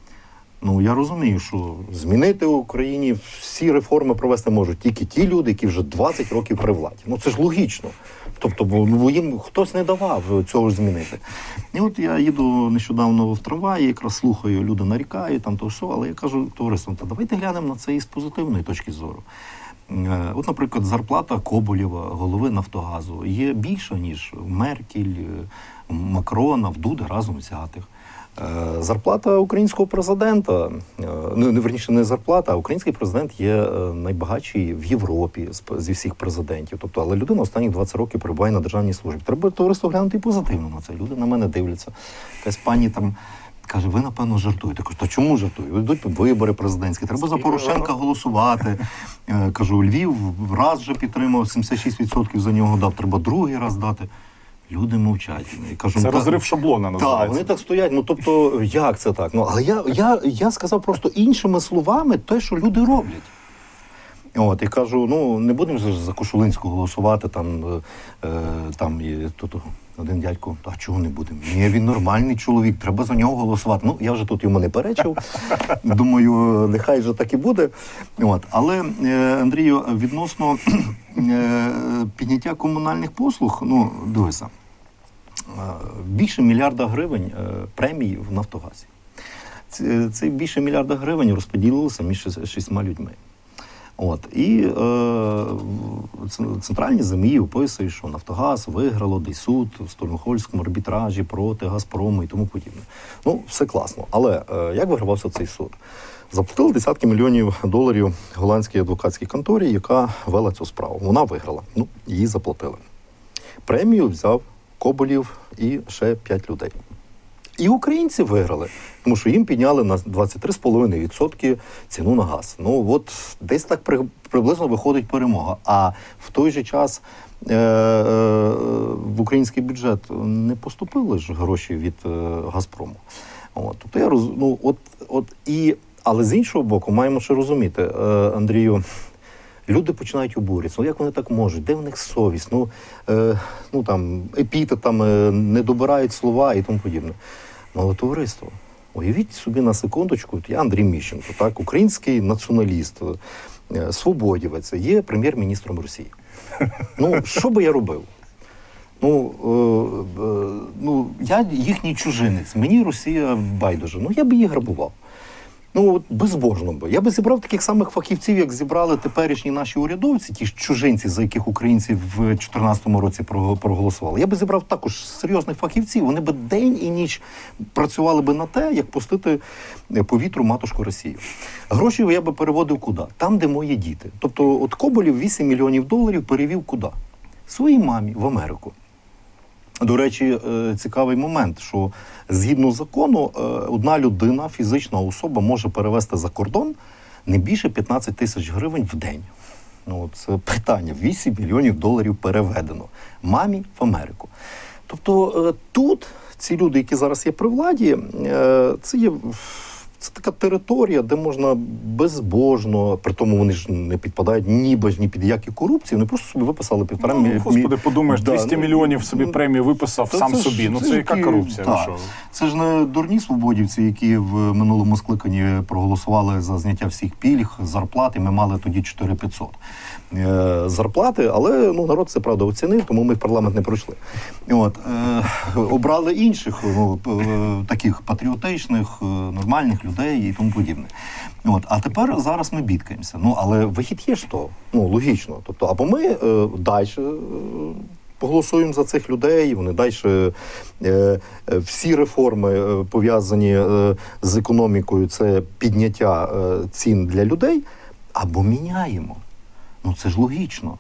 Ну, я розумію, що змінити в Україні всі реформи провести можуть тільки ті люди, які вже двадцять років при владі. Ну, це ж логічно. Тобто, бо їм хтось не давав цього ж змінити. І от я їду нещодавно в трамваї, якраз слухаю, люди нарікають, там то все, але я кажу товариству, та давайте глянемо на це із позитивної точки зору. От, наприклад, зарплата Коболєва, голови Нафтогазу, є більша, ніж Меркель, Макрона, в Дуди разом взятих. Зарплата українського президента, ну, не верніше, не зарплата, а український президент є найбагатший в Європі зі всіх президентів. Тобто, але людина останні двадцять років перебуває на державній службі. Треба товариство глянути і позитивно на це. Люди на мене дивляться. Якась пані там каже, ви, напевно, жартуєте. Кажу, та чому жартую? Йдуть вибори президентські, треба за Порошенка голосувати. Кажу, Львів раз вже підтримав, сімдесят шість відсотків за нього дав, треба другий раз дати. Люди мовчать. Кажу, це розрив шаблона називається. Так, вони так стоять. Ну, тобто, як це так? Ну, але я, я, я сказав просто іншими словами те, що люди роблять. От, і кажу, ну, не будемо за Кошулинського голосувати, там, е, там і тут один дядько, а чого не будемо? Ні, він нормальний чоловік, треба за нього голосувати. Ну, я вже тут йому не перечив, думаю, нехай же так і буде. От, але, е, Андрію, відносно е, підняття комунальних послуг, ну, дивися, більше мільярда гривень премій в Нафтогазі. Це більше мільярда гривень розподілилося між шістьма людьми. От. І е, центральні ЗМІ описують, що Нафтогаз виграло десь суд в Стокгольмському арбітражі проти Газпрому і тому подібне. Ну, все класно. Але е, як вигравався цей суд? Заплатили десятки мільйонів доларів голландській адвокатській конторі, яка вела цю справу. Вона виграла. Ну, її заплатили. Премію взяв Коболєв і ще п'ять людей. І українці виграли, тому що їм підняли на двадцять три цілих п'ять десятих відсотка ціну на газ. Ну, от десь так при, приблизно виходить перемога. А в той же час е, е, в український бюджет не поступили ж гроші від е, Газпрому. От, тобто я роз, ну, от, от, і, але з іншого боку, маємо ще розуміти, е, Андрію, Люди починають обурюватися. Ну, як вони так можуть? Де в них совість? Ну, е, ну там, епітетами не добирають слова і тому подібне. Ну, але товариство, уявіть собі на секундочку, я Андрій Міщенко, так, український націоналіст, е, свободівець, є прем'єр-міністром Росії. Ну, що би я робив? Ну, е, е, ну, я їхній чужинець, мені Росія байдуже, ну я би її грабував. Ну, от безбожно би. Я би зібрав таких самих фахівців, як зібрали теперішні наші урядовці, ті ж чужинці, за яких українці в чотирнадцятому році проголосували. Я би зібрав також серйозних фахівців, вони би день і ніч працювали би на те, як пустити по вітру матушку Росію. Гроші я би переводив куди? Там, де мої діти. Тобто, от Коболєв вісім мільйонів доларів перевів куди? Своїй мамі в Америку. До речі, цікавий момент, що згідно закону одна людина, фізична особа, може перевести за кордон не більше п'ятнадцять тисяч гривень в день. Ну, це питання. вісім мільйонів доларів переведено. Мамі в Америку. Тобто тут ці люди, які зараз є при владі, це є... Це така територія, де можна безбожно, при тому вони ж не підпадають ніби ж ні під які корупції, вони просто собі виписали півтора ну, мі... Господи, подумаєш, да, двісті ну, мільйонів собі ну, премію виписав сам це собі. Ж, ну це це ж яка які... корупція? Так. Ну, це ж не дурні свободівці, які в минулому скликанні проголосували за зняття всіх пільг, зарплат, і ми мали тоді чотири тисячі п'ятсот е, зарплати, але ну, народ це, правда, оцінив, тому ми в парламент не пройшли. От, е, обрали інших, ну, е, таких патріотичних, е, нормальних людей і тому подібне. От, а тепер зараз ми бідкаємося. Ну, але вихід є ж то, ну, логічно. Тобто, або ми е, далі е, поголосуємо за цих людей, вони далі е, е, всі реформи е, пов'язані е, з економікою, це підняття е, цін для людей, або міняємо. Ну, це ж логічно.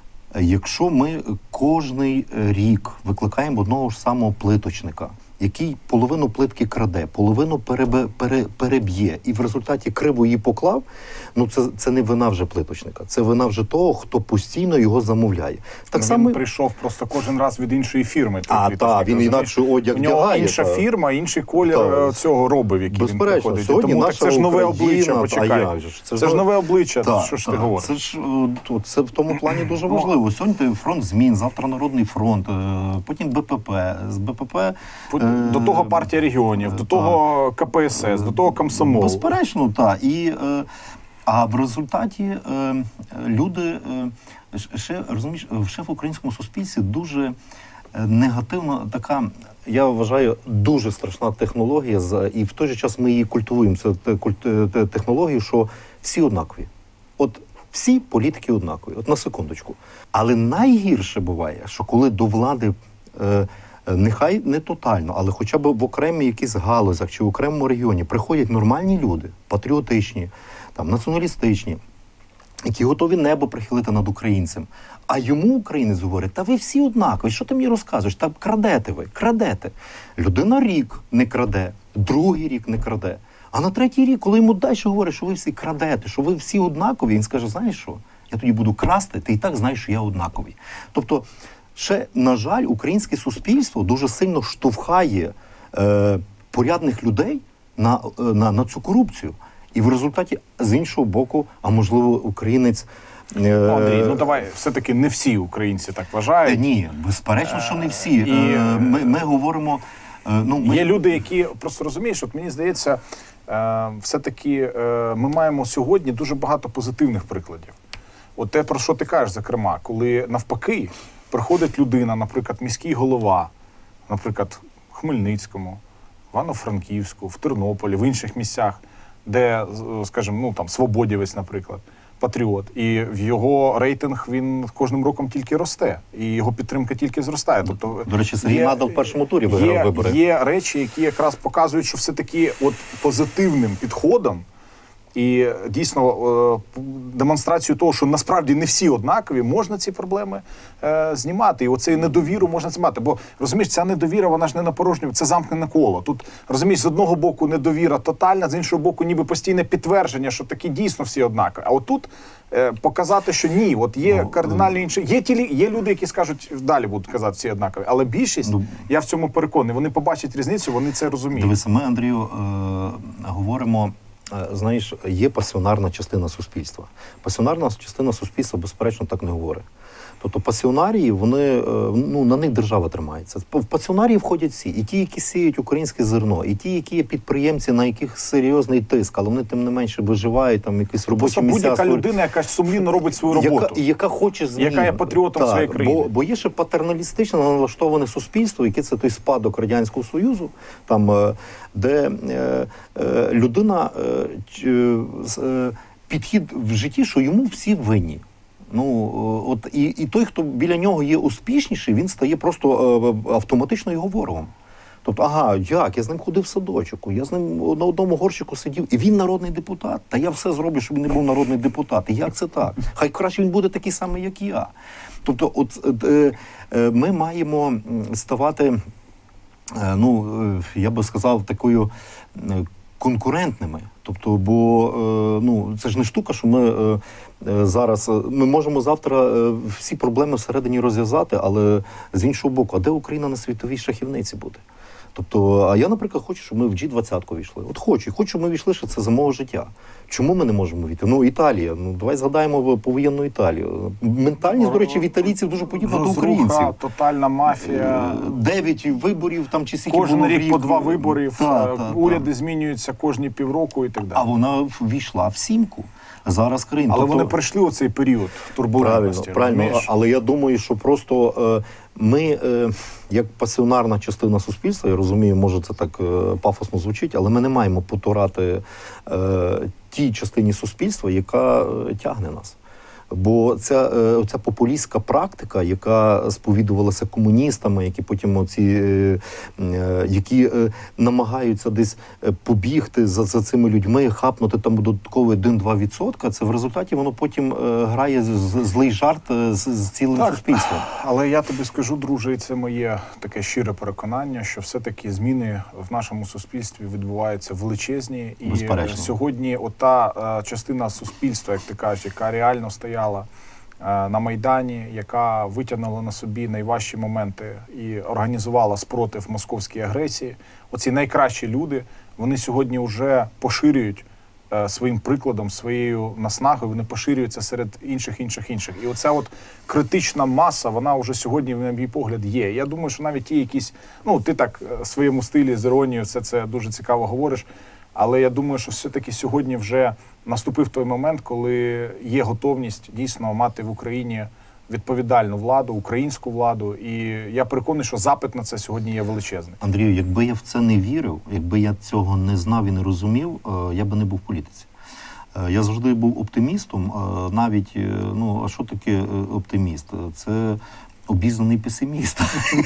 Якщо ми кожний рік викликаємо одного ж самого плиточника, який половину плитки краде, половину перебе, пере, переб'є, і в результаті криво її поклав, ну це, це не вина вже плиточника, це вина вже того, хто постійно його замовляє. Так він само... прийшов просто кожен раз від іншої фірми. А, так, він інакше одяг У нього вдягає, інша та... фірма, інший колір та... цього робив, який він приходить. Сьогодні тому наша так це ж нове Україна, обличчя, почекай. А ж, це, це ж ж нове обличчя, та, що ж та, ти говориш? Це ж це в тому плані дуже важливо. Сьогодні фронт змін, завтра Народний фронт, потім Б П П, з Б П П... До того партія регіонів, до того К П С С, до того комсомол. Безперечно, так. І, е, а в результаті е, люди, е, ще, розумієш, ще в українському суспільстві дуже негативна така, я вважаю, дуже страшна технологія, і в той же час ми її культивуємо, це технологію, що всі однакові. От всі політики однакові, от на секундочку. Але найгірше буває, що коли до влади е, нехай не тотально, але хоча б в окремій якійсь галузях чи в окремому регіоні приходять нормальні люди, патріотичні, там, націоналістичні, які готові небо прихилити над українцем. А йому українець говорить, та ви всі однакові, що ти мені розказуєш? Та крадете ви, крадете. Людина рік не краде, другий рік не краде. А на третій рік, коли йому далі говорять, що ви всі крадете, що ви всі однакові, він скаже, знаєш що, я тоді буду красти, ти і так знаєш, що я однаковий. Тобто, ще, на жаль, українське суспільство дуже сильно штовхає е, порядних людей на, на, на цю корупцію. І в результаті, з іншого боку, а можливо, українець... Е, ну, Андрій, ну давай, все-таки не всі українці так вважають. Е, ні, безперечно, що не всі. І, е, ми, ми говоримо... Е, ну, ми... Є люди, які, просто розумієш, от мені здається, е, все-таки е, ми маємо сьогодні дуже багато позитивних прикладів. От те, про що ти кажеш, зокрема, коли навпаки приходить людина, наприклад, міський голова, наприклад, в Хмельницькому, в Івано-Франківську, в Тернополі, в інших місцях, де, скажімо, ну там Свободівець, наприклад, патріот, і в його рейтинг він кожним роком тільки росте, і його підтримка тільки зростає. Тобто, до речі, Сергій Надал в першому турі виграв є, вибори. Є речі, які якраз показують, що все-таки от позитивним підходом і дійсно демонстрацію того, що насправді не всі однакові, можна ці проблеми е, знімати. І оцей недовіру можна знімати. Бо, розумієш, ця недовіра, вона ж не на порожньому, це замкнене коло. Тут, розумієш, з одного боку недовіра тотальна, з іншого боку ніби постійне підтвердження, що такі дійсно всі однакові. А отут е, показати, що ні, от є ну, кардинально інші. Є, ті, є люди, які скажуть, далі будуть казати, всі однакові. Але більшість, ну, я в цьому переконаний, вони побачать різницю, вони це розуміють. Дивися, ми, Андрію, е, говоримо знаєш, є пасіонарна частина суспільства. Пасіонарна частина суспільства, безперечно, так не говорить. Тобто пасіонарії, вони, ну, на них держава тримається. В пасіонарії входять всі. І ті, які сіють українське зерно, і ті, які є підприємці, на яких серйозний тиск, але вони тим не менше виживають, там якісь робочі місця. Будь-яка людина, яка сумлінно робить свою роботу. Яка, яка хоче змін. Яка є патріотом так, своєї країни. Бо, бо є ще патерналістично налаштоване суспільство, яке це той спадок Радянського Союзу, там, де е, е, людина, е, е, підхід в житті, що йому всі винні. Ну, от і, і той, хто біля нього є успішніший, він стає просто е, автоматично його ворогом. Тобто, ага, як? Я з ним ходив в садочок, я з ним на одному горщику сидів, і він народний депутат. Та я все зроблю, щоб він не був народний депутат. І як це так? Хай краще він буде такий самий, як я. Тобто, от е, е, ми маємо ставати, е, ну, е, я би сказав, такою е, конкурентними. Тобто, бо е, ну, це ж не штука, що ми е, е, зараз, ми можемо завтра е, всі проблеми всередині розв'язати, але з іншого боку, а де Україна на світовій шахівниці буде? Тобто, а я, наприклад, хочу, щоб ми в джі двадцять війшли. От хочу. І хочу, щоб ми війшли, що це за мого життя. Чому ми не можемо війти? Ну, Італія. Ну, давай згадаємо повоєнну Італію. Ментальність, до речі, в італійців дуже подібна до українців. Тотальна мафія. Дев'ять виборів, там чи скільки кожен було рік, рік по два виборів. Та, та, уряди та. змінюються кожні півроку і так далі. А вона ввійшла в сімку. Зараз країна. Але тобто, вони пройшли оцей період турбулентності. Правильно, правильно. Але я думаю, що просто е, ми, е, як пасіонарна частина суспільства, я розумію, може це так е, пафосно звучить, але ми не маємо потурати е, тій частині суспільства, яка е, тягне нас. Бо ця, е, ця популістська практика, яка сповідувалася комуністами, які потім оці, е, е, які е, намагаються десь побігти за, за цими людьми, хапнути там додатково один-два відсотка, це в результаті воно потім е, грає з, з, злий жарт з, з цілим так, суспільством. Але я тобі скажу, друже, і це моє таке щире переконання, що все-таки зміни в нашому суспільстві відбуваються величезні. І безперечно. Сьогодні ота е, частина суспільства, як ти кажеш, яка реально стояла на Майдані, яка витягнула на собі найважчі моменти і організувала спротив московській агресії. Оці найкращі люди, вони сьогодні вже поширюють е, своїм прикладом, своєю наснагою, вони поширюються серед інших, інших, інших. І оця от критична маса, вона вже сьогодні, на мій погляд, є. Я думаю, що навіть ті якісь, ну, ти так в своєму стилі, з іронією, все це дуже цікаво говориш, але я думаю, що все-таки сьогодні вже наступив той момент, коли є готовність дійсно мати в Україні відповідальну владу, українську владу. І я переконаний, що запит на це сьогодні є величезний. Андрію, якби я в це не вірив, якби я цього не знав і не розумів, я би не був в політиці. Я завжди був оптимістом, навіть, ну, а що таке оптиміст? Це обізнаний песиміст.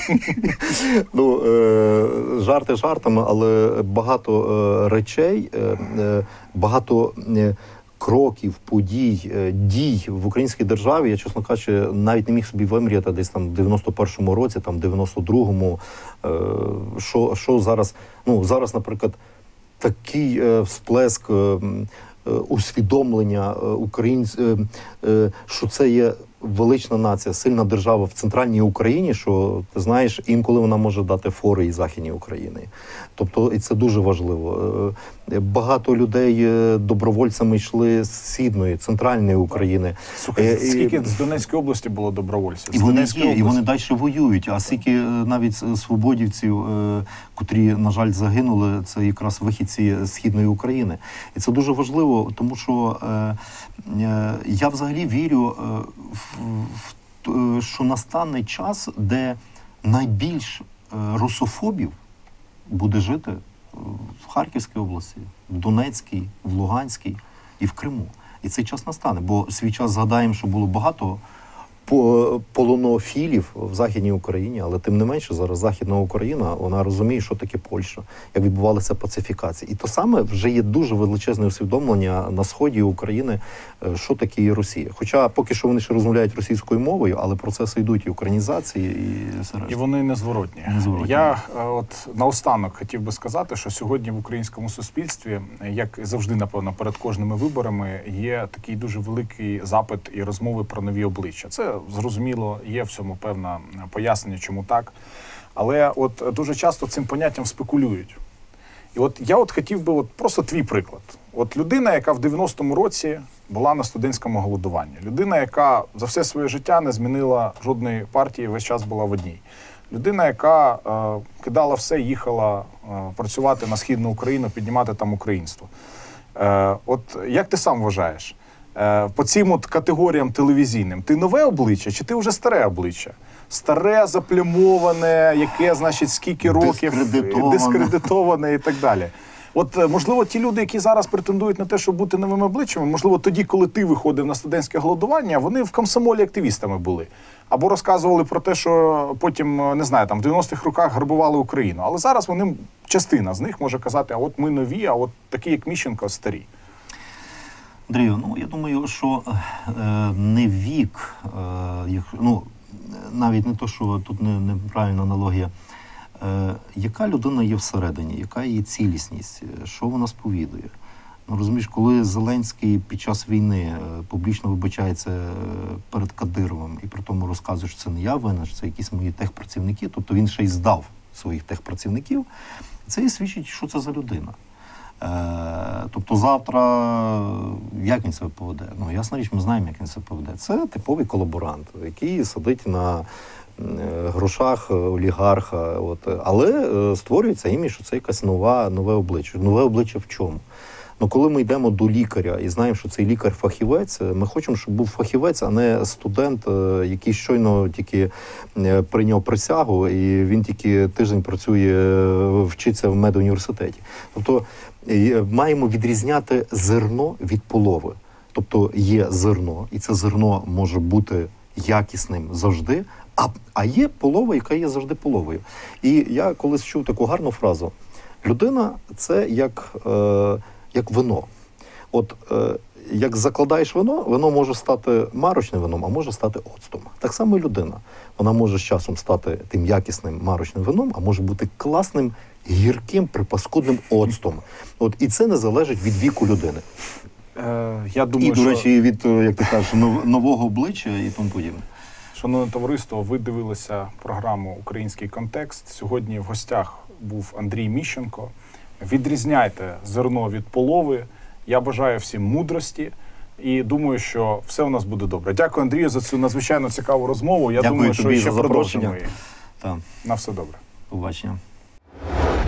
Ну, е, жарти жартами, але багато е, речей, е, багато е, кроків, подій, е, дій в українській державі, я, чесно кажучи, навіть не міг собі вимріяти десь там в дев'яносто першому році, там дев'яносто другому, е, що, що зараз, ну, зараз, наприклад, такий е, всплеск е, усвідомлення українців, що це є велична нація, сильна держава в центральній Україні, що, ти знаєш, інколи вона може дати фори і Західній Україні. Тобто, і це дуже важливо. Багато людей добровольцями йшли з Східної, центральної України. Слухай, скільки і, з Донецької області було добровольців? І вони є, і вони далі воюють. А скільки навіть свободівців, котрі, на жаль, загинули, це якраз вихідці з Східної України. І це дуже важливо, тому що е, е, я взагалі вірю в, в, що настане час, де найбільш е, русофобів буде жити в Харківській області, в Донецькій, в Луганській і в Криму. І цей час настане, бо свій час згадаємо, що було багато полонофілів в Західній Україні, але тим не менше зараз Західна Україна, вона розуміє, що таке Польща, як відбувалися пацифікації. І то саме вже є дуже величезне усвідомлення на сході України, що таке є Росія. Хоча поки що вони ще розмовляють російською мовою, але процеси йдуть і українізації, і все решта. І вони незворотні. незворотні. Я от наостанок хотів би сказати, що сьогодні в українському суспільстві, як завжди, напевно, перед кожними виборами, є такий дуже великий запит і розмови про нові обличчя. Це зрозуміло, є в цьому певне пояснення, чому так. Але от дуже часто цим поняттям спекулюють. І от я от хотів би от просто твій приклад. От людина, яка в дев'яностому році була на студентському голодуванні. Людина, яка за все своє життя не змінила жодної партії, весь час була в одній. Людина, яка е, кидала все, їхала е, працювати на Східну Україну, піднімати там українство. Е, от як ти сам вважаєш, е, по цим от категоріям телевізійним, ти нове обличчя чи ти вже старе обличчя? Старе, заплямоване, яке, значить, скільки років, дискредитоване, дискредитоване і так далі. От, можливо, ті люди, які зараз претендують на те, щоб бути новими обличчями, можливо, тоді, коли ти виходив на студентське голодування, вони в комсомолі активістами були. Або розказували про те, що потім, не знаю, там, в дев'яностих роках грабували Україну. Але зараз вони, частина з них може казати, а от ми нові, а от такі, як Міщенко, старі. Андрію, ну, я думаю, що е, не вік, е, їх, ну, навіть не то, що тут не, неправильна аналогія, е, яка людина є всередині, яка її цілісність, що вона сповідує. Ну, розумієш, коли Зеленський під час війни е, публічно вибачається перед Кадировим і при тому розказує, що це не я винен, що це якісь мої техпрацівники, тобто він ще й здав своїх техпрацівників, це і свідчить, що це за людина. Е, тобто завтра, як він себе поведе? Ну, ясна річ, ми знаємо, як він себе поведе. Це типовий колаборант, який сидить на е, грошах олігарха. От. Але е, створюється імідж, що це якась нова, нове обличчя. Нове обличчя в чому? Ну, коли ми йдемо до лікаря і знаємо, що цей лікар-фахівець, ми хочемо, щоб був фахівець, а не студент, який щойно тільки прийняв присягу, і він тільки тиждень працює, вчиться в медуніверситеті. Тобто маємо відрізняти зерно від полови. Тобто є зерно, і це зерно може бути якісним завжди, а, а є полова, яка є завжди половою. І я колись чув таку гарну фразу. Людина – це як... Е, як вино. От е, як закладаєш вино, вино може стати марочним вином, а може стати оцтом. Так само і людина. Вона може з часом стати тим якісним марочним вином, а може бути класним, гірким, припаскудним оцтом. От, і це не залежить від віку людини. Е, я думаю, і, до що... речі, від, як ти кажеш, нов, нового обличчя і тому подібне. Шановне товариство, ви дивилися програму «Український контекст». Сьогодні в гостях був Андрій Міщенко. Відрізняйте зерно від полови. Я бажаю всім мудрості і думаю, що все у нас буде добре. Дякую, Андрію, за цю надзвичайно цікаву розмову. Я Дякую думаю, що тобі ще за продовжимо її. Так. На все добре. Побачення.